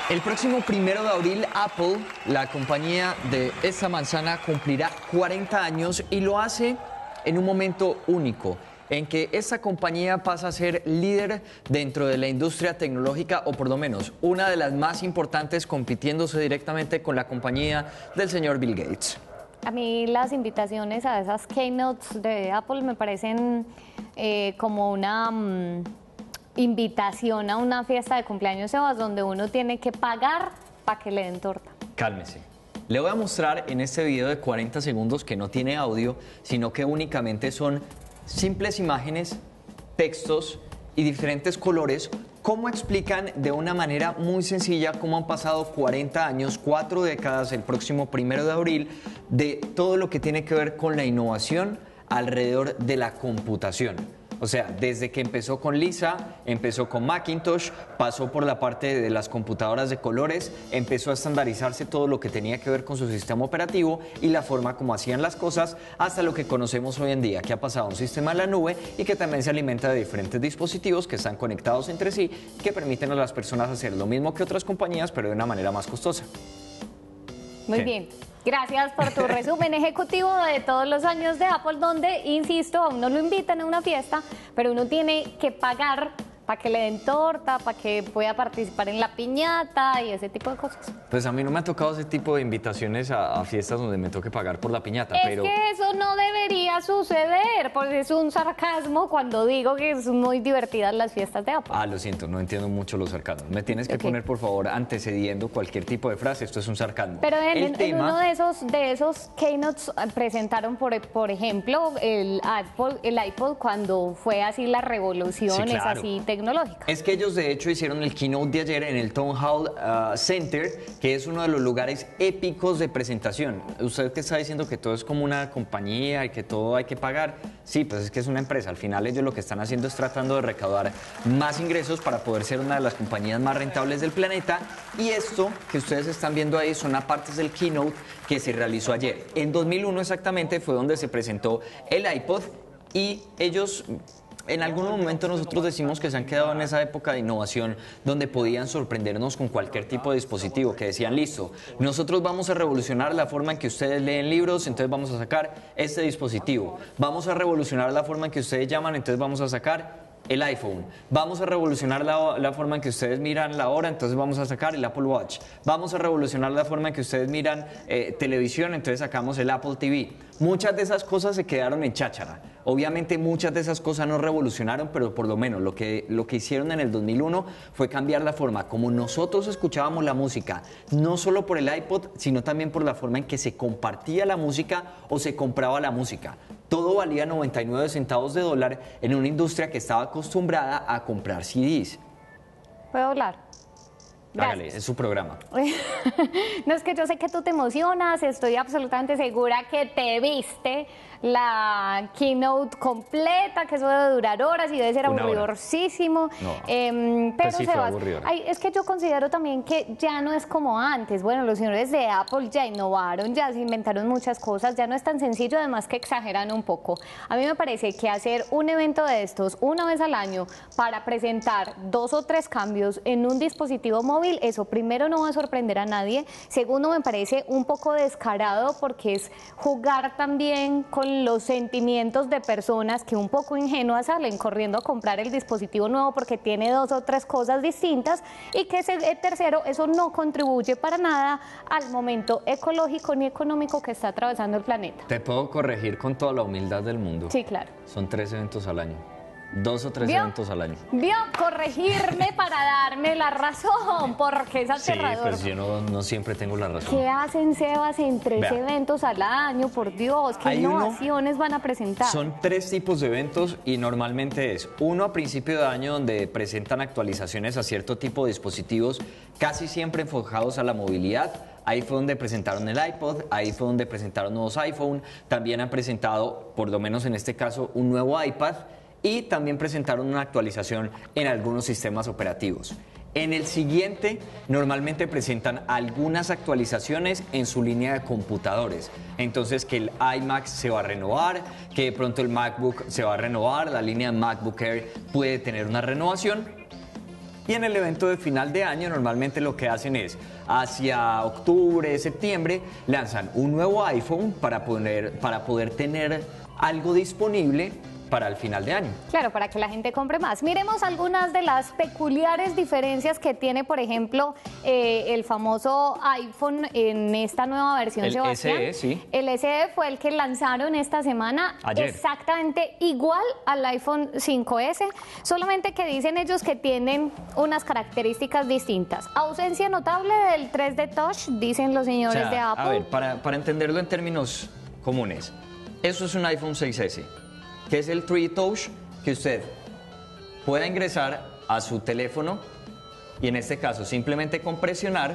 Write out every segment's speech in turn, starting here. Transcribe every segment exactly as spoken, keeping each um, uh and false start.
El próximo primero de abril, Apple, la compañía de esta manzana, cumplirá cuarenta años y lo hace en un momento único, en que esta compañía pasa a ser líder dentro de la industria tecnológica, o por lo menos una de las más importantes, compitiéndose directamente con la compañía del señor Bill Gates. A mí las invitaciones a esas keynotes de Apple me parecen eh, como una um, invitación a una fiesta de cumpleaños, Sebas, donde uno tiene que pagar para que le den torta. Cálmese. Le voy a mostrar en este video de cuarenta segundos, que no tiene audio, sino que únicamente son simples imágenes, textos y diferentes colores, cómo explican de una manera muy sencilla cómo han pasado cuarenta años, cuatro décadas, el próximo primero de abril, de todo lo que tiene que ver con la innovación alrededor de la computación. O sea, desde que empezó con Lisa, empezó con Macintosh, pasó por la parte de las computadoras de colores, empezó a estandarizarse todo lo que tenía que ver con su sistema operativo y la forma como hacían las cosas, hasta lo que conocemos hoy en día, que ha pasado a un sistema en la nube y que también se alimenta de diferentes dispositivos que están conectados entre sí, que permiten a las personas hacer lo mismo que otras compañías, pero de una manera más costosa. Muy ¿Qué? bien. Gracias por tu resumen ejecutivo de todos los años de Apple, donde, insisto, a uno lo invitan a una fiesta, pero uno tiene que pagar para que le den torta, para que pueda participar en la piñata y ese tipo de cosas. Pues a mí no me ha tocado ese tipo de invitaciones a, a fiestas donde me toque pagar por la piñata, Es pero... que eso no debería suceder, porque es un sarcasmo cuando digo que es muy divertidas las fiestas de Apple. Ah, lo siento, no entiendo mucho los sarcasmos. Me tienes que Okay. poner, por favor, antecediendo cualquier tipo de frase. Esto es un sarcasmo. Pero en, El en tema... uno de esos, de esos keynotes presentaron, por, por ejemplo, el, Apple, el iPod cuando fue así la revolución, Sí, es claro. así tecnológica. Es que ellos de hecho hicieron el keynote de ayer en el Town Hall uh, Center, que es uno de los lugares épicos de presentación. Usted que está diciendo que todo es como una compañía y que todo hay que pagar, sí, pues es que es una empresa. Al final ellos lo que están haciendo es tratando de recaudar más ingresos para poder ser una de las compañías más rentables del planeta. Y esto que ustedes están viendo ahí son apartes del keynote que se realizó ayer. En dos mil uno exactamente fue donde se presentó el iPod y ellos... En algún momento nosotros decimos que se han quedado en esa época de innovación donde podían sorprendernos con cualquier tipo de dispositivo, que decían, listo, nosotros vamos a revolucionar la forma en que ustedes leen libros, entonces vamos a sacar este dispositivo. Vamos a revolucionar la forma en que ustedes llaman, entonces vamos a sacar el iPhone. Vamos a revolucionar la, la forma en que ustedes miran la hora, entonces vamos a sacar el Apple Watch. Vamos a revolucionar la forma en que ustedes miran eh, televisión, entonces sacamos el Apple T V. Muchas de esas cosas se quedaron en cháchara. Obviamente muchas de esas cosas no revolucionaron, pero por lo menos lo que, lo que hicieron en el dos mil uno fue cambiar la forma como nosotros escuchábamos la música, no solo por el iPod, sino también por la forma en que se compartía la música o se compraba la música. Todo valía noventa y nueve centavos de dólar en una industria que estaba acostumbrada a comprar C Ds. ¿Puedo hablar? Gracias. Hágale, es su programa. No, es que yo sé que tú te emocionas, estoy absolutamente segura que te viste la keynote completa, que eso debe durar horas y debe ser Una hora. aburridorcísimo. No. Eh, pero Pues sí, fue Sebas, aburridor. ay, es que yo considero también que ya no es como antes. Bueno, los señores de Apple ya innovaron, ya se inventaron muchas cosas, ya no es tan sencillo, además que exageran un poco. A mí me parece que hacer un evento de estos una vez al año para presentar dos o tres cambios en un dispositivo móvil, eso primero no va a sorprender a nadie, segundo me parece un poco descarado porque es jugar también con los sentimientos de personas que un poco ingenuas salen corriendo a comprar el dispositivo nuevo porque tiene dos o tres cosas distintas y que ese, eh, tercero, eso no contribuye para nada al momento ecológico ni económico que está atravesando el planeta. Te puedo corregir con toda la humildad del mundo. Sí, claro. Son tres eventos al año. Dos o tres ¿Vio? eventos al año. Vio corregirme para darme la razón, porque es Sí, aterrador. pues yo no, no siempre tengo la razón. ¿Qué hacen, Sebas, en tres Vea. eventos al año? Por Dios, ¿qué Hay uno- innovaciones van a presentar? Son tres tipos de eventos y normalmente es uno a principio de año donde presentan actualizaciones a cierto tipo de dispositivos, casi siempre enfocados a la movilidad. Ahí fue donde presentaron el iPod, ahí fue donde presentaron nuevos iPhone, también han presentado, por lo menos en este caso, un nuevo iPad y también presentaron una actualización en algunos sistemas operativos. En el siguiente, normalmente presentan algunas actualizaciones en su línea de computadores. Entonces, que el iMac se va a renovar, que de pronto el MacBook se va a renovar, la línea de MacBook Air puede tener una renovación. Y en el evento de final de año normalmente lo que hacen es, hacia octubre, septiembre, lanzan un nuevo iPhone para poder, para poder tener algo disponible para el final de año. Claro, para que la gente compre más. Miremos algunas de las peculiares diferencias que tiene, por ejemplo, eh, el famoso iPhone en esta nueva versión, el Sebastián. S E, sí. El S E fue el que lanzaron esta semana, ayer, exactamente igual al iPhone cinco ese, solamente que dicen ellos que tienen unas características distintas. Ausencia notable del tres D Touch, dicen los señores o sea, de Apple. A ver, para, para entenderlo en términos comunes, eso es un iPhone seis ese. Que es el tres D Touch, que usted pueda ingresar a su teléfono y en este caso simplemente con presionar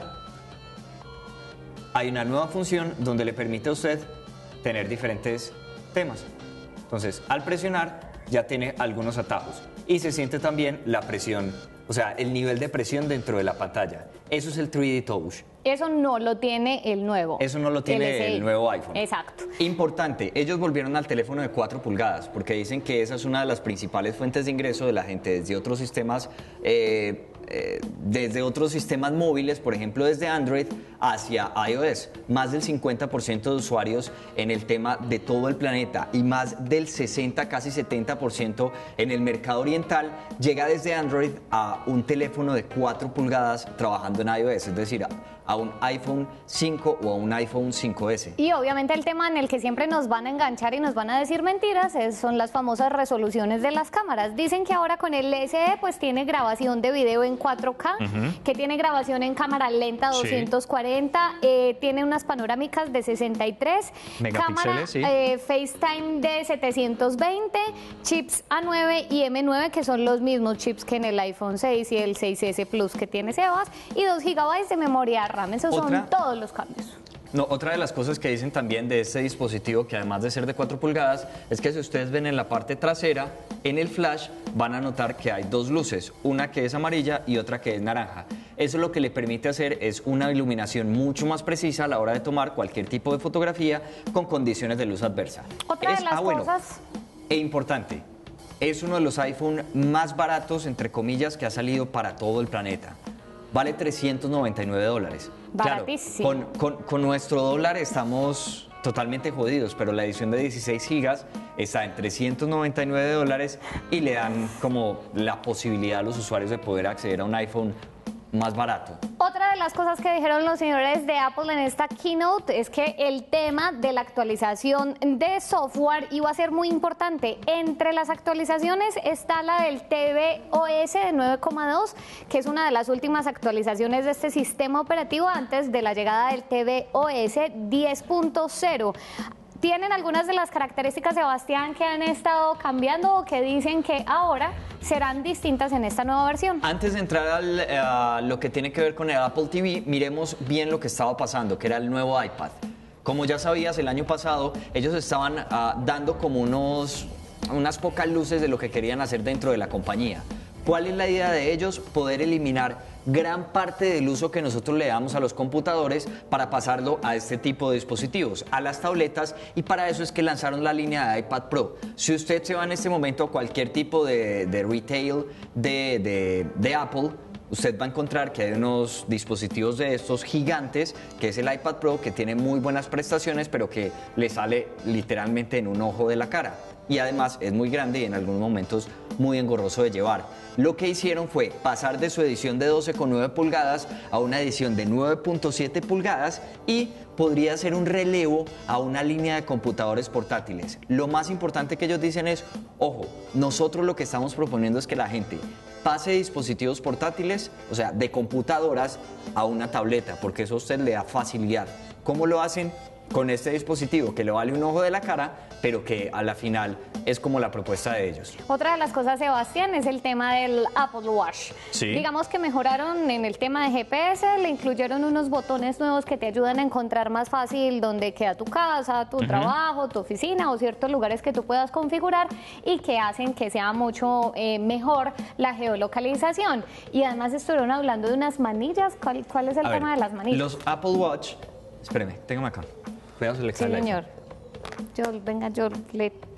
hay una nueva función donde le permite a usted tener diferentes temas. Entonces, al presionar ya tiene algunos atajos y se siente también la presión, o sea, el nivel de presión dentro de la pantalla. Eso es el tres D Touch. Eso no lo tiene el nuevo. Eso no lo tiene el, el nuevo iPhone. Exacto. Importante, ellos volvieron al teléfono de cuatro pulgadas porque dicen que esa es una de las principales fuentes de ingreso de la gente desde otros sistemas, eh, eh, desde otros sistemas móviles, por ejemplo desde Android hacia iOS. Más del cincuenta por ciento de usuarios en el tema de todo el planeta y más del sesenta, casi setenta por ciento en el mercado oriental llega desde Android a un teléfono de cuatro pulgadas trabajando en iOS, es decir, a, a un iPhone cinco o a un iPhone cinco ese. Y obviamente el tema en el que siempre nos van a enganchar y nos van a decir mentiras es, son las famosas resoluciones de las cámaras. Dicen que ahora con el S E pues tiene grabación de video en cuatro K, uh-huh. que tiene grabación en cámara lenta doscientos cuarenta, sí. eh, tiene unas panorámicas de sesenta y tres, cámara sí. eh, FaceTime de setecientos veinte, chips A nueve y M nueve que son los mismos chips que en el iPhone seis y el seis ese Plus que tiene Sebas, y dos gigabytes de memoria RAM. Esos ¿Otra? son todos los cambios. No, otra de las cosas que dicen también de este dispositivo, que además de ser de cuatro pulgadas, es que si ustedes ven en la parte trasera, en el flash, van a notar que hay dos luces, una que es amarilla y otra que es naranja. Eso lo que le permite hacer es una iluminación mucho más precisa a la hora de tomar cualquier tipo de fotografía con condiciones de luz adversa. Otra es, de las ah, bueno, cosas... E importante, es uno de los iPhone más baratos, entre comillas, que ha salido para todo el planeta. Vale trescientos noventa y nueve dólares. Baratísimo. Claro, con, con, con nuestro dólar estamos totalmente jodidos, pero la edición de dieciséis gigas está en trescientos noventa y nueve dólares y le dan como la posibilidad a los usuarios de poder acceder a un iPhone más barato. Otra de las cosas que dijeron los señores de Apple en esta keynote es que el tema de la actualización de software iba a ser muy importante. Entre las actualizaciones está la del tvOS de nueve coma dos, que es una de las últimas actualizaciones de este sistema operativo antes de la llegada del tvOS diez punto cero. ¿Tienen algunas de las características, Sebastián, que han estado cambiando o que dicen que ahora serán distintas en esta nueva versión? Antes de entrar al, a lo que tiene que ver con el Apple T V, miremos bien lo que estaba pasando, que era el nuevo iPad. Como ya sabías, el año pasado ellos estaban uh, dando como unos, unas pocas luces de lo que querían hacer dentro de la compañía. ¿Cuál es la idea de ellos? Poder eliminar gran parte del uso que nosotros le damos a los computadores para pasarlo a este tipo de dispositivos, a las tabletas, y para eso es que lanzaron la línea de iPad Pro. Si usted se va en este momento a cualquier tipo de, de retail de, de, de Apple, usted va a encontrar que hay unos dispositivos de estos gigantes, que es el iPad Pro, que tiene muy buenas prestaciones, pero que le sale literalmente en un ojo de la cara. Y además es muy grande y en algunos momentos muy engorroso de llevar. Lo que hicieron fue pasar de su edición de doce coma nueve pulgadas a una edición de nueve punto siete pulgadas y podría ser un relevo a una línea de computadores portátiles. Lo más importante que ellos dicen es, ojo, nosotros lo que estamos proponiendo es que la gente pase de dispositivos portátiles, o sea, de computadoras, a una tableta, porque eso a usted le da facilidad. ¿Cómo lo hacen? Con este dispositivo que le vale un ojo de la cara, pero que a la final es como la propuesta de ellos. Otra de las cosas, Sebastián, es el tema del Apple Watch. Sí. Digamos que mejoraron en el tema de G P S, le incluyeron unos botones nuevos que te ayudan a encontrar más fácil dónde queda tu casa, tu uh-huh. trabajo, tu oficina o ciertos lugares que tú puedas configurar y que hacen que sea mucho eh, mejor la geolocalización. Y además estuvieron hablando de unas manillas. ¿Cuál, cuál es el a tema ver, de las manillas? Los Apple Watch, espéreme, téngame acá. Cuidado, se le cae Sí, el señor. Yo, venga, yo le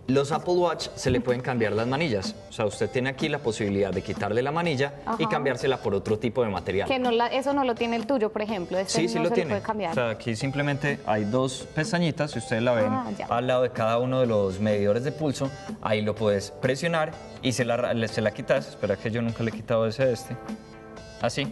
Los Apple Watch se le pueden cambiar las manillas. O sea, usted tiene aquí la posibilidad de quitarle la manilla Ajá. y cambiársela por otro tipo de material. Que no la, eso no lo tiene el tuyo, por ejemplo. Este Sí, sí no lo se tiene. Le puede cambiar. O sea, aquí simplemente hay dos pestañitas, si ustedes la ven Ah, ya. al lado de cada uno de los medidores de pulso, ahí lo puedes presionar y se la, le- se la quitas. Espera que yo nunca le he quitado ese a este. Así.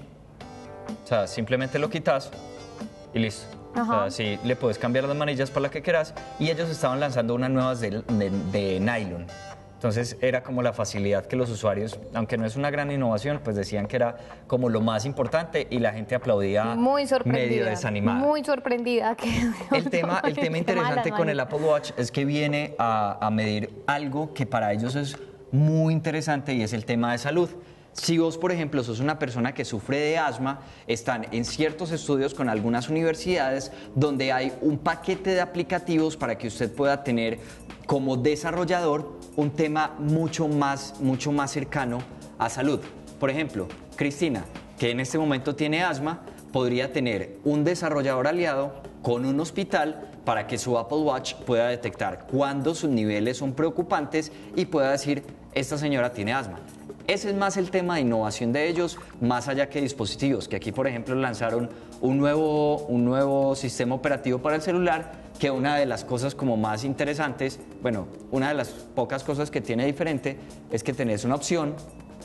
O sea, simplemente lo quitas y listo. O Ajá. sea, así le puedes cambiar las manillas para la que quieras. Y ellos estaban lanzando unas nuevas de, de- de nylon. Entonces era como la facilidad que los usuarios, aunque no es una gran innovación, pues decían que era como lo más importante y la gente aplaudía Muy sorprendida. medio desanimada. Muy sorprendida. Que El tema, el tema Qué mala, interesante con el Mari. Apple Watch es que viene a, a medir algo que para ellos es muy interesante y es el tema de salud. Si vos, por ejemplo, sos una persona que sufre de asma, están en ciertos estudios con algunas universidades donde hay un paquete de aplicativos para que usted pueda tener como desarrollador un tema mucho más, mucho más cercano a salud. Por ejemplo, Cristina, que en este momento tiene asma, podría tener un desarrollador aliado con un hospital para que su Apple Watch pueda detectar cuándo sus niveles son preocupantes y pueda decir, esta señora tiene asma. Ese es más el tema de innovación de ellos, más allá que dispositivos, que aquí, por ejemplo, lanzaron un nuevo, un nuevo sistema operativo para el celular, que una de las cosas como más interesantes, bueno, una de las pocas cosas que tiene diferente es que tenés una opción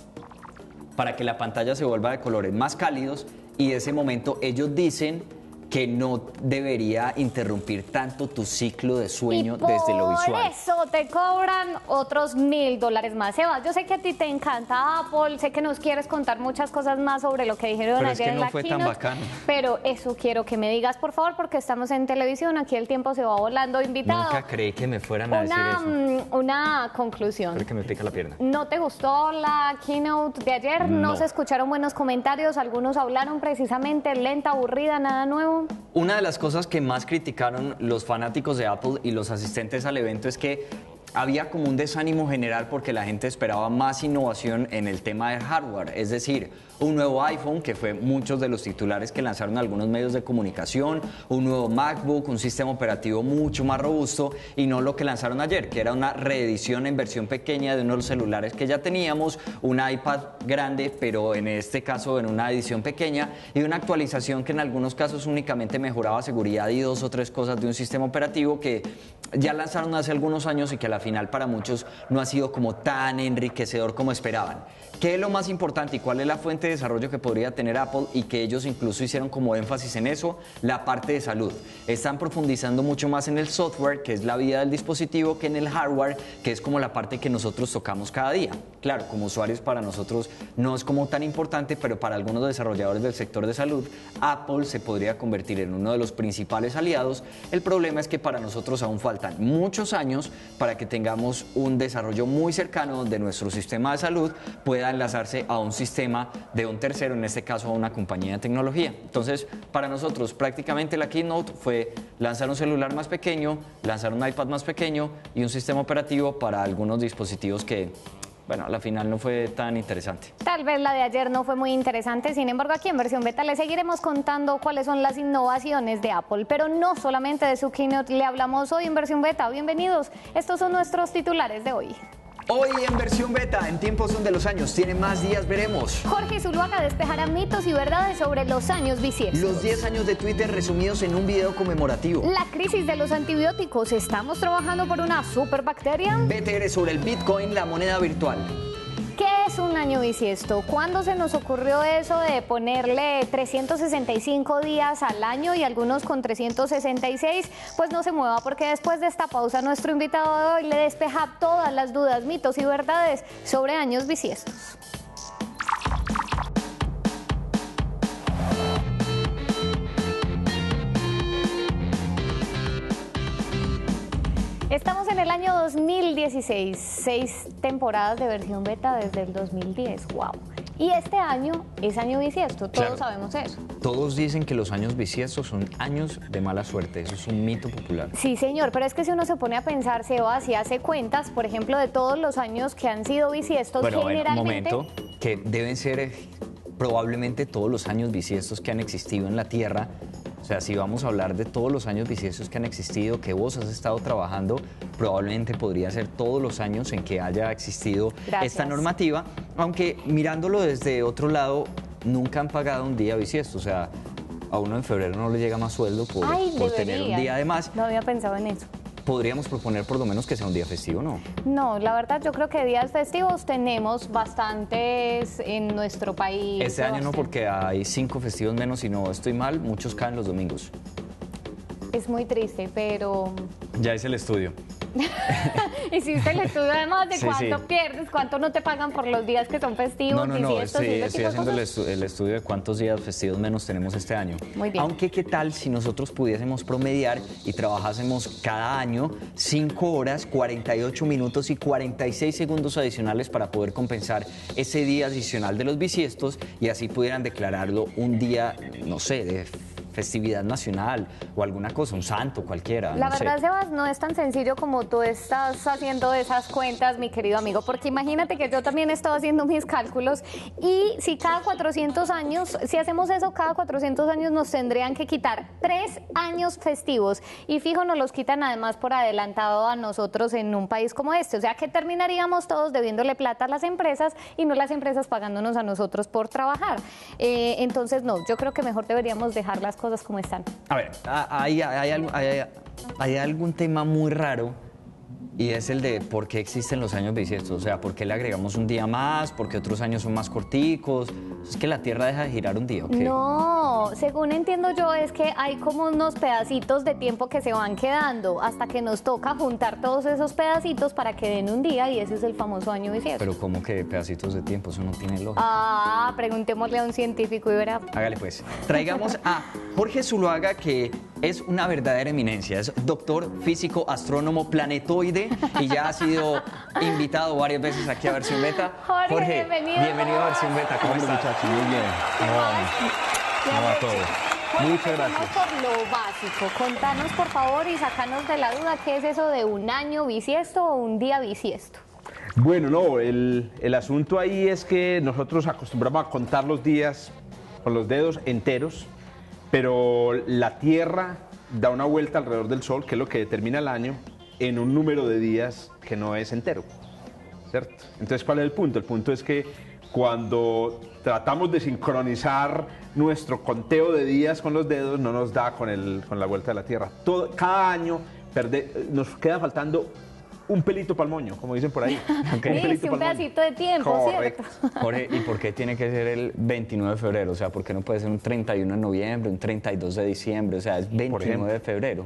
para que la pantalla se vuelva de colores más cálidos y de ese momento ellos dicen que no debería interrumpir tanto tu ciclo de sueño y desde lo visual. Por eso te cobran otros mil dólares más. Sebas, yo sé que a ti te encanta Apple, sé que nos quieres contar muchas cosas más sobre lo que dijeron Pero es ayer que en no la fue tan keynote, bacano. pero eso quiero que me digas, por favor, porque estamos en televisión, aquí el tiempo se va volando. Invitado, Nunca creí que me fueran a decir una, eso. mm, una conclusión. Creo que me pica la pierna. ¿No te gustó la keynote de ayer? ¿No, No. se escucharon buenos comentarios? Algunos hablaron precisamente lenta, aburrida, nada nuevo. Una de las cosas que más criticaron los fanáticos de Apple y los asistentes al evento es que había como un desánimo general porque la gente esperaba más innovación en el tema de hardware, es decir, un nuevo iPhone, que fue muchos de los titulares que lanzaron algunos medios de comunicación, un nuevo MacBook, un sistema operativo mucho más robusto y no lo que lanzaron ayer, que era una reedición en versión pequeña de uno de los celulares que ya teníamos, un iPad grande, pero en este caso en una edición pequeña y una actualización que en algunos casos únicamente mejoraba seguridad y dos o tres cosas de un sistema operativo que ya lanzaron hace algunos años y que a la final para muchos no ha sido como tan enriquecedor como esperaban. ¿Qué es lo más importante y cuál es la fuente de desarrollo que podría tener Apple y que ellos incluso hicieron como énfasis en eso? La parte de salud. Están profundizando mucho más en el software, que es la vida del dispositivo, que en el hardware, que es como la parte que nosotros tocamos cada día. Claro, como usuarios para nosotros no es como tan importante, pero para algunos desarrolladores del sector de salud, Apple se podría convertir en uno de los principales aliados. El problema es que para nosotros aún faltan muchos años para que tengamos un desarrollo muy cercano donde nuestro sistema de salud pueda enlazarse a un sistema de un tercero, en este caso a una compañía de tecnología. Entonces, para nosotros prácticamente la keynote fue lanzar un celular más pequeño, lanzar un iPad más pequeño y un sistema operativo para algunos dispositivos que, bueno, a la final no fue tan interesante. Tal vez la de ayer no fue muy interesante, sin embargo aquí en versión beta le seguiremos contando cuáles son las innovaciones de Apple, pero no solamente de su keynote le hablamos hoy en versión beta. Bienvenidos, estos son nuestros titulares de hoy. Hoy en versión beta, en tiempos donde los años tienen más días, veremos Jorge Zuluaga despejará mitos y verdades sobre los años bisiestos. los diez años de Twitter resumidos en un video conmemorativo. La crisis de los antibióticos, ¿estamos trabajando por una superbacteria? B T R sobre el Bitcoin, la moneda virtual. ¿Qué es un año bisiesto? ¿Cuándo se nos ocurrió eso de ponerle trescientos sesenta y cinco días al año y algunos con trescientos sesenta y seis? Pues no se mueva porque después de esta pausa nuestro invitado de hoy le despeja todas las dudas, mitos y verdades sobre años bisiestos. Estamos en el año dos mil dieciséis, seis temporadas de versión beta desde el dos mil diez, wow. Y este año es año bisiesto, todos Claro. sabemos eso. Todos dicen que los años bisiestos son años de mala suerte, eso es un mito popular. Sí, señor, pero es que si uno se pone a pensar, Seba, si hace cuentas, por ejemplo, de todos los años que han sido bisiestos, Bueno, bueno, un generalmente... momento, que deben ser eh, probablemente todos los años bisiestos que han existido en la Tierra, O sea, si vamos a hablar de todos los años bisiestos que han existido, que vos has estado trabajando, probablemente podría ser todos los años en que haya existido Gracias. esta normativa, aunque mirándolo desde otro lado, nunca han pagado un día bisiesto, o sea, a uno en febrero no le llega más sueldo por, Ay, por tener un día de más. No había pensado en eso. Podríamos proponer por lo menos que sea un día festivo, ¿no? No, la verdad yo creo que días festivos tenemos bastantes en nuestro país. Este año no, bastante. porque hay cinco festivos menos y no estoy mal, muchos caen los domingos. Es muy triste, pero Ya hice el estudio. hiciste el estudio además de Sí, cuánto sí. pierdes, cuánto no te pagan por los días que son festivos. No, no, no, bisiestos y estoy, ese estoy tipo de haciendo el, cosas. estu- el estudio de cuántos días festivos menos tenemos este año. Muy bien. Aunque, ¿qué tal si nosotros pudiésemos promediar y trabajásemos cada año cinco horas, cuarenta y ocho minutos y cuarenta y seis segundos adicionales para poder compensar ese día adicional de los bisiestos y así pudieran declararlo un día, no sé, de festividad nacional o alguna cosa, un santo cualquiera. La no sé. verdad, Sebas, no es tan sencillo como tú estás haciendo esas cuentas, mi querido amigo, porque imagínate que yo también he estado haciendo mis cálculos y si cada cuatrocientos años, si hacemos eso cada cuatrocientos años, nos tendrían que quitar tres años festivos y fijo, nos los quitan además por adelantado a nosotros en un país como este, o sea que terminaríamos todos debiéndole plata a las empresas y no las empresas pagándonos a nosotros por trabajar. Eh, entonces, no, yo creo que mejor deberíamos dejar las cosas como están. A ver, hay, hay, algo- hay- hay algún tema muy raro y es el de por qué existen los años bisiestos. O sea, por qué le agregamos un día más, por qué otros años son más corticos. Es que la Tierra deja de girar un día, ¿o qué? No, según entiendo yo es que hay como unos pedacitos de tiempo que se van quedando hasta que nos toca juntar todos esos pedacitos para que den un día y ese es el famoso año bisiesto. Pero ¿cómo que pedacitos de tiempo? Eso no tiene lógica. Ah, preguntémosle a un científico y verá. Hágale pues. Traigamos a Jorge Zuluaga, que es una verdadera eminencia. Es doctor, físico, astrónomo, planetoide y ya ha sido invitado varias veces aquí a Versión Beta. Jorge, bienvenido. Bienvenido a Versión Beta. ¿Cómo Hombre, estás? muchachos, muy bien. ¿Cómo vamos? ¿Cómo va todo? Jorge, Muchas gracias. empecemos por lo básico. Contanos, por favor, y sacanos de la duda qué es eso de un año bisiesto o un día bisiesto. Bueno, no, el, el asunto ahí es que nosotros acostumbramos a contar los días con los dedos enteros, pero la Tierra da una vuelta alrededor del Sol, que es lo que determina el año, en un número de días que no es entero, ¿cierto? Entonces, ¿cuál es el punto? El punto es que cuando tratamos de sincronizar nuestro conteo de días con los dedos, no nos da con, el, con la vuelta de la Tierra. Todo, cada año perde, nos queda faltando un pelito para el moño, como dicen por ahí. Ok. Un Sí, pelito sí, un pa'l moño. pedacito de tiempo, Correcto. ¿cierto? Jorge, ¿y por qué tiene que ser el veintinueve de febrero? O sea, ¿por qué no puede ser un treinta y uno de noviembre, un treinta y dos de diciembre? O sea, es veintinueve de febrero.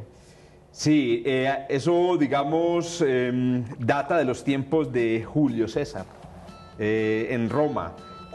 Sí, eh, eso, digamos, eh, data de los tiempos de Julio César, eh, en Roma,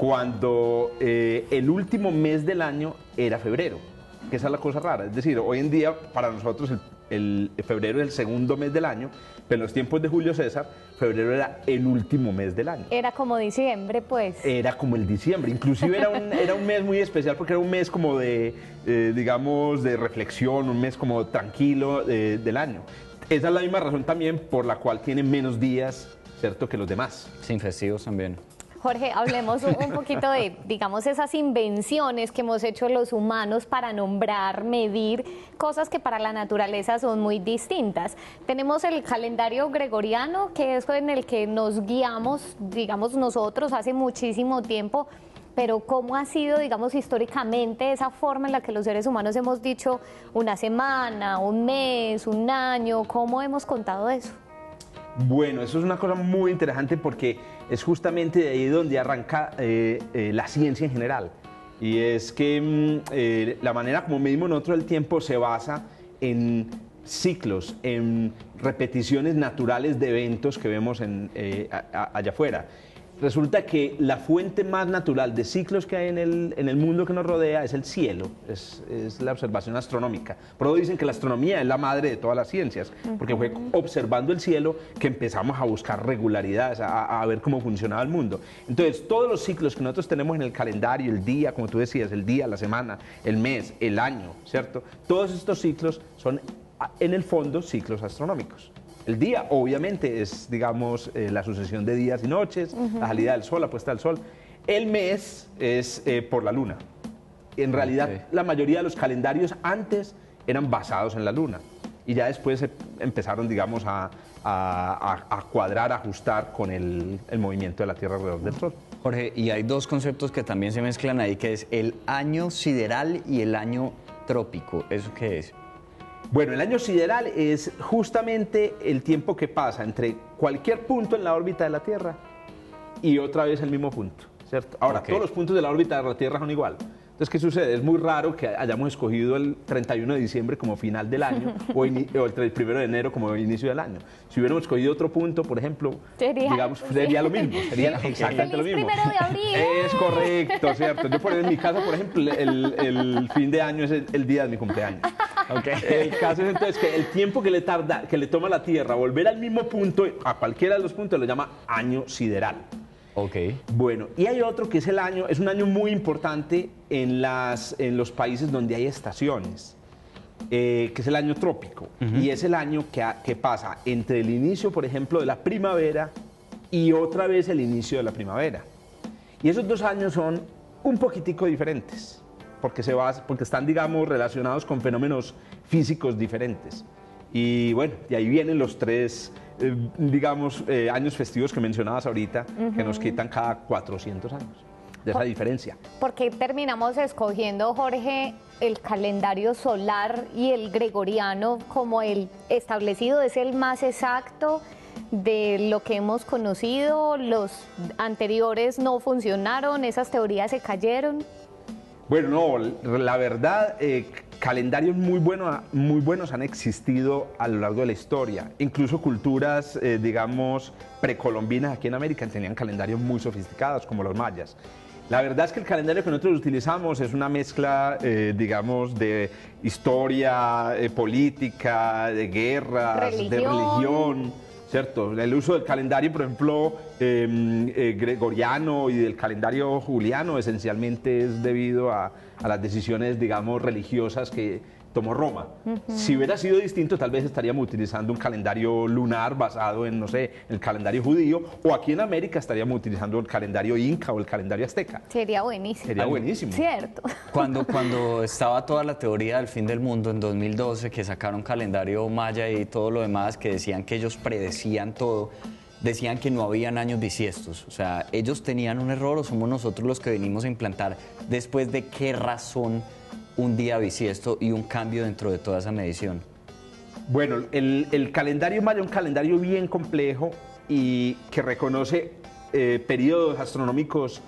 cuando eh, el último mes del año era febrero, que esa es la cosa rara. Es decir, hoy en día para nosotros el, el febrero es el segundo mes del año, pero en los tiempos de Julio César, febrero era el último mes del año. Era como diciembre, pues. Era como el diciembre, inclusive era un, era un mes muy especial porque era un mes como de, eh, digamos, de reflexión, un mes como tranquilo eh, del año. Esa es la misma razón también por la cual tiene menos días, ¿cierto?, que los demás. Sin festivos también. Jorge, hablemos un, un poquito de, digamos, esas invenciones que hemos hecho los humanos para nombrar, medir cosas que para la naturaleza son muy distintas. Tenemos el calendario gregoriano, que es en el que nos guiamos, digamos, nosotros hace muchísimo tiempo, pero ¿cómo ha sido, digamos, históricamente esa forma en la que los seres humanos hemos dicho una semana, un mes, un año? ¿Cómo hemos contado eso? Bueno, eso es una cosa muy interesante porque es justamente de ahí donde arranca eh, eh, la ciencia en general. Y es que mm, eh, la manera como medimos nosotros el tiempo se basa en ciclos, en repeticiones naturales de eventos que vemos en, eh, a- a- allá afuera. Resulta que la fuente más natural de ciclos que hay en el, en el mundo que nos rodea es el cielo, es, es la observación astronómica. Por eso dicen que la astronomía es la madre de todas las ciencias, porque fue observando el cielo que empezamos a buscar regularidades, a, a ver cómo funcionaba el mundo. Entonces, todos los ciclos que nosotros tenemos en el calendario, el día, como tú decías, el día, la semana, el mes, el año, ¿cierto? Todos estos ciclos son, a- en el fondo, ciclos astronómicos. El día, obviamente, es, digamos, eh, la sucesión de días y noches, la salida del sol, la puesta del sol. El mes es eh, por la luna. En realidad, Okay. la mayoría de los calendarios antes eran basados en la luna y ya después se empezaron, digamos, a, a, a cuadrar, a ajustar con el, el movimiento de la Tierra alrededor del Sol. Jorge, y hay dos conceptos que también se mezclan ahí, que es el año sideral y el año trópico. ¿Eso qué es? Bueno, el año sideral es justamente el tiempo que pasa entre cualquier punto en la órbita de la Tierra y otra vez el mismo punto, ¿cierto? Ahora, Ok. todos los puntos de la órbita de la Tierra son igual. Entonces, ¿qué sucede? Es muy raro que hayamos escogido el treinta y uno de diciembre como final del año o, ini- o el primero de enero como inicio del año. Si hubiéramos escogido otro punto, por ejemplo, Sería- digamos, sería lo mismo, sería exactamente lo Feliz mismo. primero de abril. Es correcto, ¿cierto? Yo, por en mi caso, por ejemplo, el, el fin de año es el, el día de mi cumpleaños. El caso es entonces que el tiempo que le tarda, que le toma a la Tierra volver al mismo punto, a cualquiera de los puntos, lo llama año sideral. Ok. Bueno, y hay otro que es el año, es un año muy importante en, las, en los países donde hay estaciones, eh, que es el año trópico. Y es el año que, ha- que pasa entre el inicio, por ejemplo, de la primavera y otra vez el inicio de la primavera. Y esos dos años son un poquitico diferentes, porque, se basa- porque están, digamos, relacionados con fenómenos físicos diferentes. Y bueno, de ahí vienen los tres, eh, digamos, eh, años festivos que mencionabas ahorita, que nos quitan cada cuatrocientos años, de esa diferencia. ¿Por qué terminamos escogiendo, Jorge, el calendario solar y el gregoriano como el establecido? ¿Es el más exacto de lo que hemos conocido? ¿Los anteriores no funcionaron? ¿Esas teorías se cayeron? Bueno, no, la verdad, eh, calendarios muy, bueno- muy buenos han existido a lo largo de la historia. Incluso culturas, eh, digamos, precolombinas aquí en América tenían calendarios muy sofisticados, como los mayas. La verdad es que el calendario que nosotros utilizamos es una mezcla, eh, digamos, de historia, eh, política, de guerras, de Religión. religión. ¿Cierto? El uso del calendario, por ejemplo, eh, eh, gregoriano y del calendario juliano, esencialmente es debido a, a las decisiones, digamos, religiosas que tomó Roma. Si hubiera sido distinto, tal vez estaríamos utilizando un calendario lunar basado en, no sé, el calendario judío, o aquí en América estaríamos utilizando el calendario inca o el calendario azteca. Sería buenísimo. Sería buenísimo. Cierto. Cuando, cuando estaba toda la teoría del fin del mundo en dos mil doce, que sacaron calendario maya y todo lo demás, que decían que ellos predecían todo, decían que no habían años bisiestos. O sea, ellos tenían un error o somos nosotros los que venimos a implantar después de qué razón un día bisiesto y un cambio dentro de toda esa medición. Bueno, el, el calendario maya es un calendario bien complejo y que reconoce eh, periodos astronómicos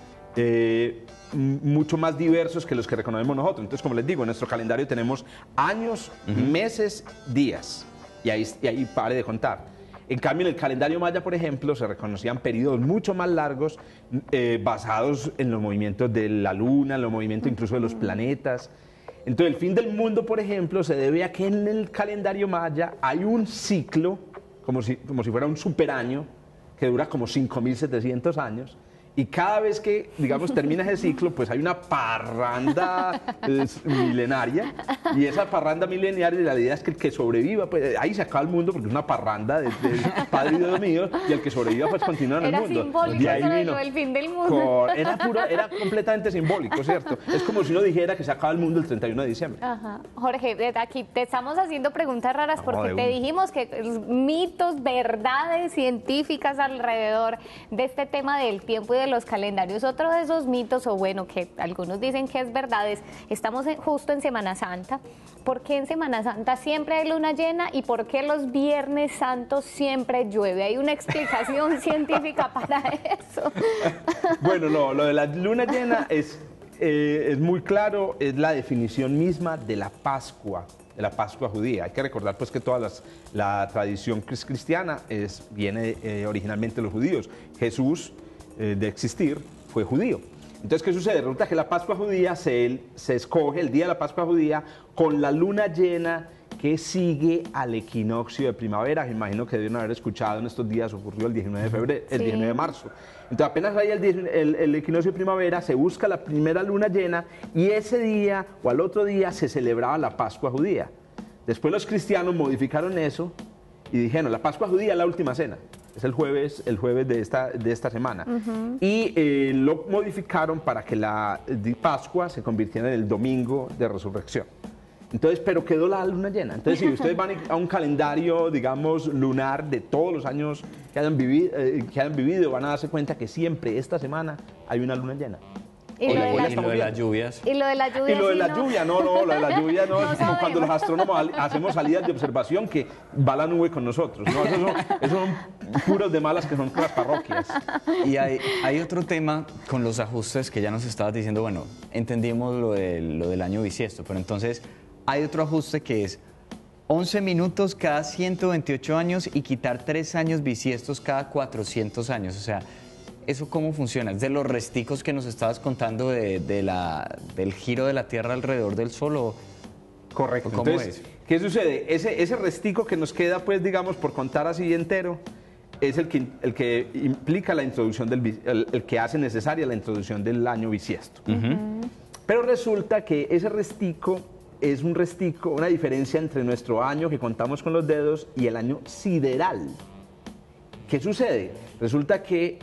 eh, m- mucho más diversos que los que reconocemos nosotros. Entonces, como les digo, en nuestro calendario tenemos años, meses, días, y ahí, y ahí pare de contar. En cambio, en el calendario maya, por ejemplo, se reconocían periodos mucho más largos eh, basados en los movimientos de la luna, en los movimientos incluso de los planetas. Entonces, el fin del mundo, por ejemplo, se debe a que en el calendario maya hay un ciclo, como si, como si fuera un superaño, que dura como cinco mil setecientos años, y cada vez que, digamos, termina ese ciclo, pues hay una parranda eh, milenaria, y esa parranda milenaria, la idea es que el que sobreviva, pues ahí se acaba el mundo, porque es una parranda de, de Padre y Dios mío, y el que sobreviva, pues continúa en Era el mundo. simbólico Y ahí eso de vino lo del fin del mundo. con- era, puro, era completamente simbólico, ¿cierto? Es como si uno dijera que se acaba el mundo el treinta y uno de diciembre. Ajá. Jorge, desde aquí te estamos haciendo preguntas raras No, porque de te una. dijimos que mitos, verdades científicas alrededor de este tema del tiempo y de los calendarios. Otro de esos mitos, o bueno, que algunos dicen que es verdad, es estamos en- justo en Semana Santa. ¿Por qué en Semana Santa siempre hay luna llena y por qué los Viernes Santos siempre llueve? ¿Hay una explicación científica para eso? Bueno, no, lo de la luna llena es, eh, es muy claro, es la definición misma de la Pascua, de la Pascua judía. Hay que recordar pues que toda las- la tradición cris- cristiana es, viene eh, originalmente de los judíos. Jesús, eh, de existir, fue judío. Entonces, ¿qué sucede? Resulta que la Pascua judía se, se escoge, el día de la Pascua judía, con la luna llena que sigue al equinoccio de primavera. Me imagino que deben haber escuchado en estos días, ocurrió el diecinueve de febrero, el Sí. diecinueve de marzo. Entonces, apenas hay el, diez el, el equinoccio de primavera, se busca la primera luna llena y ese día o al otro día se celebraba la Pascua judía. Después los cristianos modificaron eso y dijeron, la Pascua judía es la última cena. es el jueves, el jueves de esta, de esta semana. Uh-huh. Y eh, lo modificaron para que la de Pascua se convirtiera en el domingo de resurrección. Entonces, pero quedó la luna llena. Entonces, si ustedes van a un calendario, digamos, lunar de todos los años que hayan vivido, eh, que hayan vivido, van a darse cuenta que siempre esta semana hay una luna llena. Y, lo de, la, y lo de las lluvias. Y lo de la lluvia. Y lo de sí, la no. lluvia, no, no, lo de la lluvia no, no es como cuando sabemos. los astrónomos hacemos salidas de observación que va la nube con nosotros. No, esos son, esos son puros de malas que son las parroquias. Y hay, hay otro tema con los ajustes que ya nos estabas diciendo, bueno, entendimos lo, de, lo del año bisiesto, pero entonces hay otro ajuste que es once minutos cada ciento veintiocho años y quitar tres años bisiestos cada cuatrocientos años, o sea, ¿eso cómo funciona? ¿Es de los resticos que nos estabas contando de, de la, del giro de la Tierra alrededor del Sol? ¿O correcto. ¿Cómo Entonces, es? ¿qué sucede? Ese, ese restico que nos queda, pues, digamos, por contar así entero, es el que, el que implica la introducción del, el, el que hace necesaria la introducción del año bisiesto. Uh-huh. Pero resulta que ese restico es un restico, una diferencia entre nuestro año que contamos con los dedos y el año sideral. ¿Qué sucede? Resulta que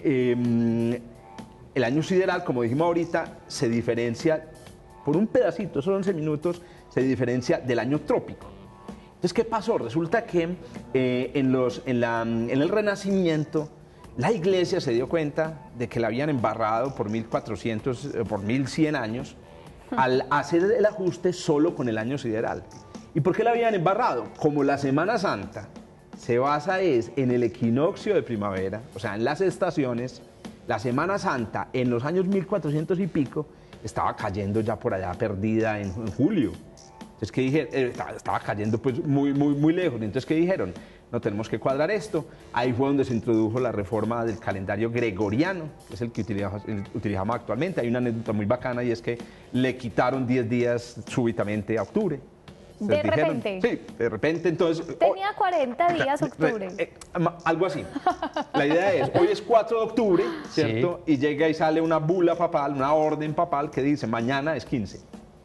eh, el año sideral, como dijimos ahorita, se diferencia por un pedacito, esos once minutos, se diferencia del año trópico. Entonces, ¿qué pasó? Resulta que eh, en, los, en, la, en el Renacimiento, la Iglesia se dio cuenta de que la habían embarrado por mil cuatrocientos, por mil cien años, al hacer el ajuste solo con el año sideral. ¿Y por qué la habían embarrado? Como la Semana Santa se basa es en el equinoccio de primavera, o sea, en las estaciones, la Semana Santa en los años mil cuatrocientos y pico estaba cayendo ya por allá perdida en, en julio. Entonces, ¿qué dijeron? Eh, estaba, estaba cayendo pues muy, muy, muy lejos. Entonces, ¿qué dijeron? No, tenemos que cuadrar esto. Ahí fue donde se introdujo la reforma del calendario gregoriano, que es el que utilizamos, el, utilizamos actualmente. Hay una anécdota muy bacana y es que le quitaron diez días súbitamente a octubre. ¿De dijeron, repente? Sí, de repente, entonces... Tenía cuarenta días octubre. Eh, algo así. La idea es, hoy es cuatro de octubre, ¿cierto? Sí. Y llega y sale una bula papal, una orden papal que dice, mañana es quince.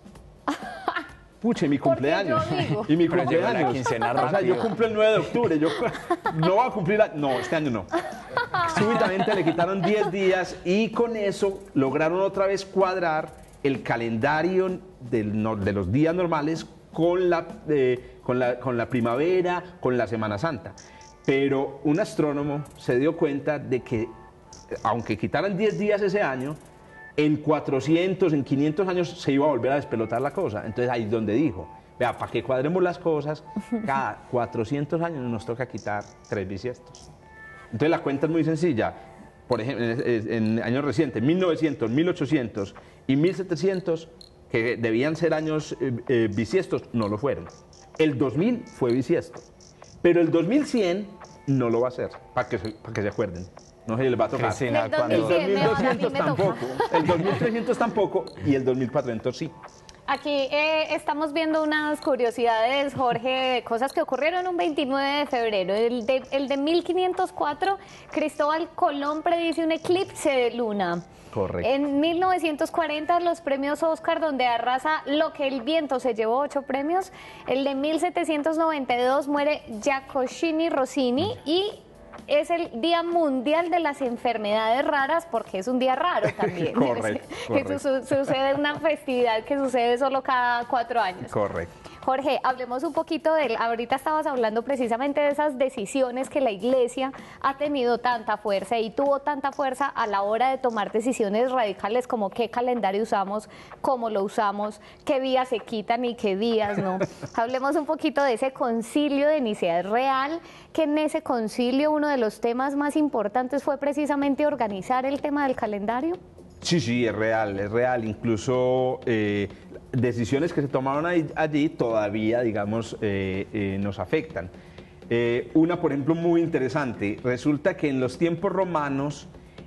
Puche, mi cumpleaños. Y mi Pero cumpleaños. la quincena O sea, yo cumplo el nueve de octubre. Yo no voy a cumplir. La, no, este año no. Súbitamente le quitaron diez días y con eso lograron otra vez cuadrar el calendario del, de los días normales con la, eh, con, la, con la primavera, con la Semana Santa. Pero un astrónomo se dio cuenta de que, aunque quitaran diez días ese año, en cuatrocientos, en quinientos años se iba a volver a despelotar la cosa. Entonces ahí es donde dijo, vea, para que cuadremos las cosas, cada cuatrocientos años nos toca quitar tres bisiestos. Entonces la cuenta es muy sencilla. Por ejemplo, en, en años recientes, mil novecientos, mil ochocientos y mil setecientos, que debían ser años eh, eh, bisiestos, no lo fueron. El dos mil fue bisiesto, pero el dos mil cien no lo va a ser, para que se, para que se acuerden. No sé si les va a tocar. Cristina, el cuando... dos mil cien, el dos mil doscientos me toca. tampoco, el dos mil trescientos tampoco y el dos mil cuatrocientos sí. Aquí eh, estamos viendo unas curiosidades, Jorge, de cosas que ocurrieron un veintinueve de febrero. El de, el de mil quinientos cuatro, Cristóbal Colón predice un eclipse de luna. Correcto. En mil novecientos cuarenta, los premios Oscar, donde arrasa Lo que el viento, se llevó ocho premios. El de mil setecientos noventa y dos muere Giacomini Rossini y es el Día Mundial de las Enfermedades Raras, porque es un día raro también. Correcto, que correcto. su- sucede una festividad que sucede solo cada cuatro años. Correcto. Jorge, hablemos un poquito de él. Ahorita estabas hablando precisamente de esas decisiones que la Iglesia ha tenido tanta fuerza y tuvo tanta fuerza a la hora de tomar decisiones radicales como qué calendario usamos, cómo lo usamos, qué días se quitan y qué días no. Hablemos un poquito de ese concilio de Nicea. ¿Es real que en ese concilio uno de los temas más importantes fue precisamente organizar el tema del calendario? Sí, sí, es real, es real. Incluso eh, decisiones que se tomaron ahí- allí todavía, digamos, eh, eh, nos afectan. Eh, una, por ejemplo, muy interesante. Resulta que en los tiempos romanos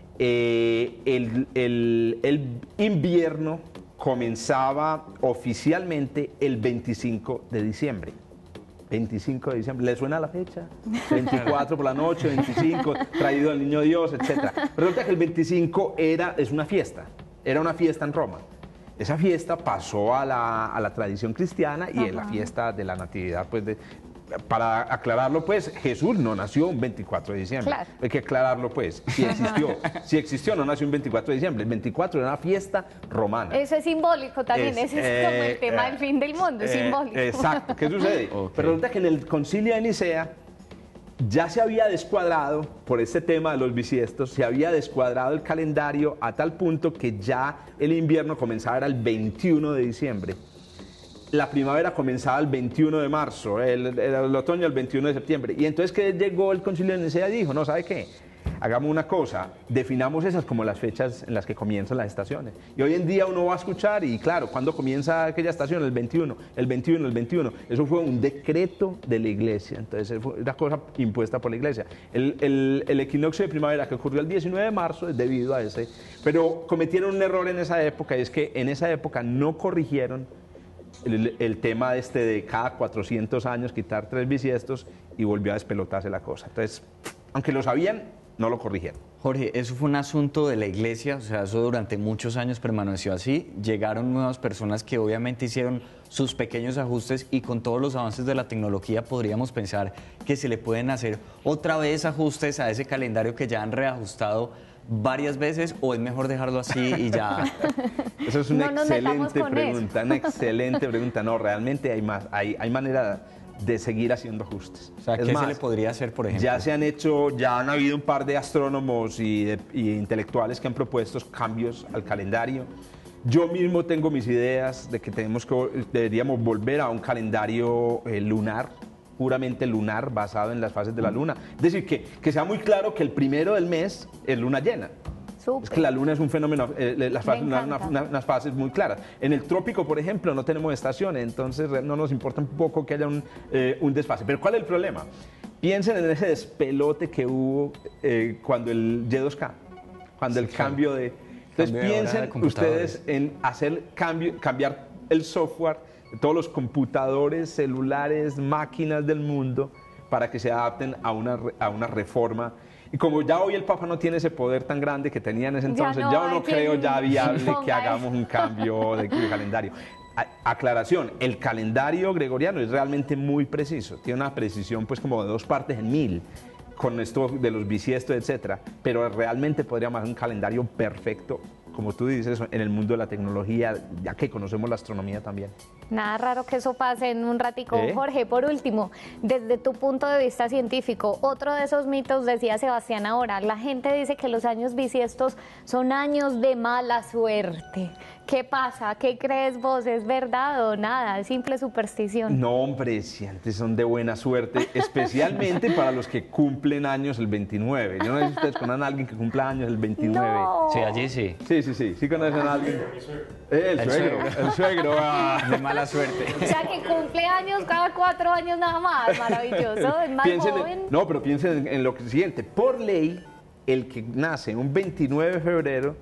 eh, el, el- el invierno comenzaba oficialmente el veinticinco de diciembre. veinticinco de diciembre, ¿le suena la fecha? veinticuatro por la noche, veinticinco, traído al niño Dios, etcétera. Resulta que el veinticinco era, es una fiesta, era una fiesta en Roma. Esa fiesta pasó a la, a la tradición cristiana y es la fiesta de la natividad pues, de, para aclararlo, pues, Jesús no nació un veinticuatro de diciembre. Claro. Hay que aclararlo, pues, si existió. Si existió, no nació un veinticuatro de diciembre. El veinticuatro era una fiesta romana. Eso es simbólico también, Es, ese es como eh, el tema eh, del fin del mundo, eh, simbólico. Exacto. ¿Qué sucede? Ok. Pero resulta que en el concilio de Nicea ya se había descuadrado, por este tema de los bisiestos, se había descuadrado el calendario a tal punto que ya el invierno comenzaba era el veintiuno de diciembre. La primavera comenzaba el veintiuno de marzo, el, el, el otoño el veintiuno de septiembre. Y entonces que llegó el concilio de Nicea y dijo, no, ¿sabe qué? Hagamos una cosa, definamos esas como las fechas en las que comienzan las estaciones. Y hoy en día uno va a escuchar y claro, ¿cuándo comienza aquella estación? El veintiuno, el veintiuno, el veintiuno. Eso fue un decreto de la iglesia, entonces fue una cosa impuesta por la iglesia. El, el, el equinoccio de primavera que ocurrió el diecinueve de marzo es debido a ese. Pero cometieron un error en esa época y es que en esa época no corrigieron El, el tema este de cada cuatrocientos años quitar tres bisiestos y volvió a despelotarse la cosa. Entonces, aunque lo sabían, no lo corrigieron. Jorge, eso fue un asunto de la iglesia, o sea, eso durante muchos años permaneció así. Llegaron nuevas personas que obviamente hicieron sus pequeños ajustes y con todos los avances de la tecnología podríamos pensar que se le pueden hacer otra vez ajustes a ese calendario que ya han reajustado varias veces, o es mejor dejarlo así y ya. Esa es una No nos metamos excelente con pregunta, una excelente pregunta. No, realmente hay más, hay, hay manera de seguir haciendo ajustes. O sea, Es ¿qué más, se le podría hacer, por ejemplo? ya se han hecho, ya han habido un par de astrónomos y, de, y intelectuales que han propuesto cambios al calendario. Yo mismo tengo mis ideas de que tenemos que, deberíamos volver a un calendario eh, lunar, puramente lunar, basado en las fases de la luna. Es decir, que, que sea muy claro que el primero del mes es luna llena. Súper. Es que la luna es un fenómeno, eh, las fases, Me una, encanta. una- unas fases muy claras. En el trópico, por ejemplo, no tenemos estaciones, entonces re- no nos importa un poco que haya un, eh, un desfase. Pero ¿cuál es el problema? Piensen en ese despelote que hubo eh, cuando el Y dos K, cuando el cambio de... Entonces Cambio de hora de piensen computadores. ustedes en hacer cambio, cambiar el software de todos los computadores, celulares, máquinas del mundo para que se adapten a una, re- a una reforma. Y como ya hoy el Papa no tiene ese poder tan grande que tenía en ese Ya entonces, no ya hay no creo quien ya viable ponga que hagamos un cambio de, de calendario. A- aclaración, el calendario gregoriano es realmente muy preciso, tiene una precisión pues como de dos partes en mil, con esto de los bisiestos, etcétera, pero realmente podríamos hacer un calendario perfecto, como tú dices, en el mundo de la tecnología, ya que conocemos la astronomía también. Nada raro que eso pase en un ratico. ¿Eh? Jorge, por último, desde tu punto de vista científico, otro de esos mitos, decía Sebastián ahora, la gente dice que los años bisiestos son años de mala suerte. ¿Qué pasa? ¿Qué crees vos? ¿Es verdad o nada? Es simple superstición. No, hombre, si antes son de buena suerte, especialmente para los que cumplen años el veintinueve. Yo no sé si ustedes conocen a alguien que cumpla años el veintinueve. No. Sí, allí sí. Sí, sí, sí, sí conocen a alguien. Eh, el, El suegro, suegro. el suegro. ah. De mala suerte. O sea, que cumple años cada cuatro años nada más. Maravilloso. Es más Piensen en- joven. no, pero piensen en, en lo siguiente. Por ley, el que nace un veintinueve de febrero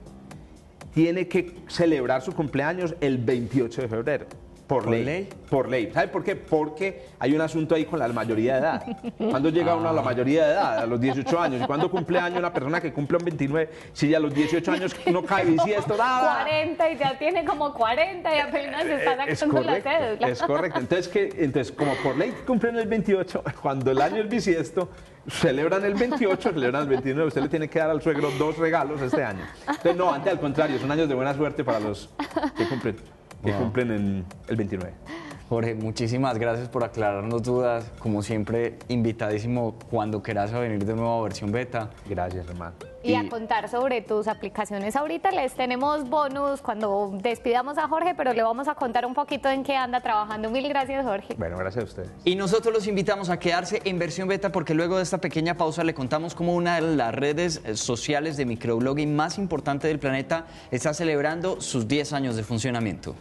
tiene que celebrar su cumpleaños el veintiocho de febrero. Por, ¿Por ley, ley? Por ley. ¿Sabe por qué? Porque hay un asunto ahí con la mayoría de edad. ¿Cuándo llega uno a la mayoría de edad? A los dieciocho años. ¿Y cuándo cumple años una persona que cumple un veintinueve? Si a los dieciocho años no cae bisiesto, nada. cuarenta y ya tiene como cuarenta y apenas se está Eh, Es sacando la correcto, cédula. es correcto. Entonces, que, entonces, como por ley cumplen el veintiocho, cuando el año es bisiesto, celebran el veintiocho, celebran el veintinueve. Usted le tiene que dar al suegro dos regalos este año. Entonces, no, antes al contrario, son años de buena suerte para los que cumplen, que Wow. cumplen en el veintinueve. Jorge, muchísimas gracias por aclararnos dudas. Como siempre, invitadísimo cuando quieras a venir de nuevo a versión beta. Gracias, hermano. Y a Y- contar sobre tus aplicaciones. Ahorita les tenemos bonus cuando despidamos a Jorge, pero le vamos a contar un poquito en qué anda trabajando. Mil gracias, Jorge. Bueno, gracias a ustedes. Y nosotros los invitamos a quedarse en versión beta porque luego de esta pequeña pausa le contamos cómo una de las redes eh, sociales de microblogging más importante del planeta está celebrando sus diez años de funcionamiento.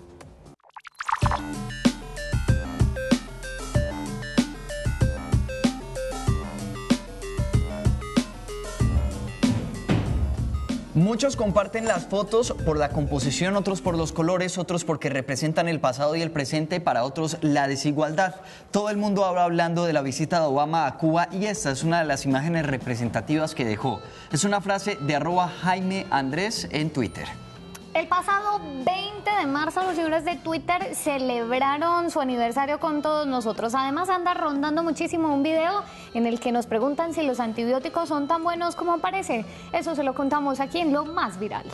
Muchos comparten las fotos por la composición, otros por los colores, otros porque representan el pasado y el presente, para otros la desigualdad. Todo el mundo habla hablando de la visita de Obama a Cuba y esta es una de las imágenes representativas que dejó. Es una frase de arroba Jaime Andrés en Twitter. El pasado veinte de marzo marzo los señores de Twitter celebraron su aniversario con todos nosotros. Además anda rondando muchísimo un video en el que nos preguntan si los antibióticos son tan buenos como parece. Eso se lo contamos aquí en Lo Más Viral.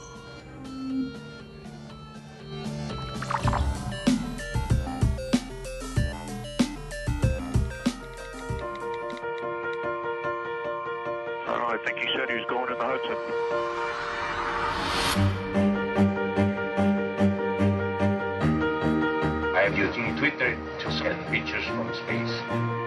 I think he said he was going in the Hudson. I am using Twitter to send pictures from space.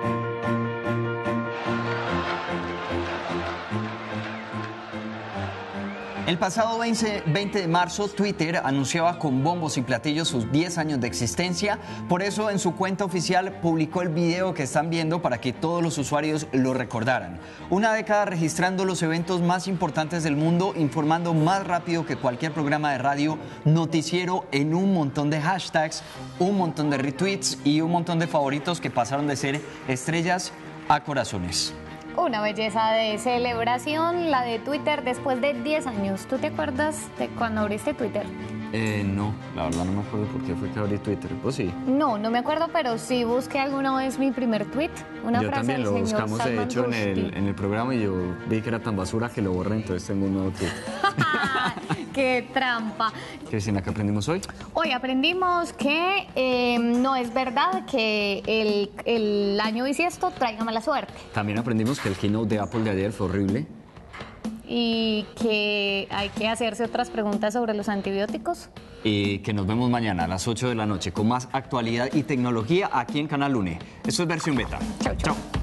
El pasado veinte de marzo, Twitter anunciaba con bombos y platillos sus diez años de existencia. Por eso, en su cuenta oficial publicó el video que están viendo para que todos los usuarios lo recordaran. Una década registrando los eventos más importantes del mundo, informando más rápido que cualquier programa de radio, noticiero, en un montón de hashtags, un montón de retweets y un montón de favoritos que pasaron de ser estrellas a corazones. Una belleza de celebración, la de Twitter después de diez años. ¿Tú te acuerdas de cuando abriste Twitter? Eh, no, la verdad no me acuerdo por qué fue que abrí Twitter. Pues sí. No, no me acuerdo, pero sí busqué alguna vez mi primer tweet. Una yo frase también lo del señor buscamos, de Salman hecho, en el, Rushdie. en el programa y yo vi que era tan basura que lo borré, entonces tengo un nuevo tweet. ¡Qué trampa! Cristina, ¿qué aprendimos hoy? Hoy aprendimos que eh, no es verdad que el, el año bisiesto traiga mala suerte También aprendimos que el keynote de Apple de ayer fue horrible. y que hay que hacerse otras preguntas sobre los antibióticos. Y que nos vemos mañana a las ocho de la noche con más actualidad y tecnología aquí en Canal UNE. Esto es Versión Beta. Chau, chau. Chao.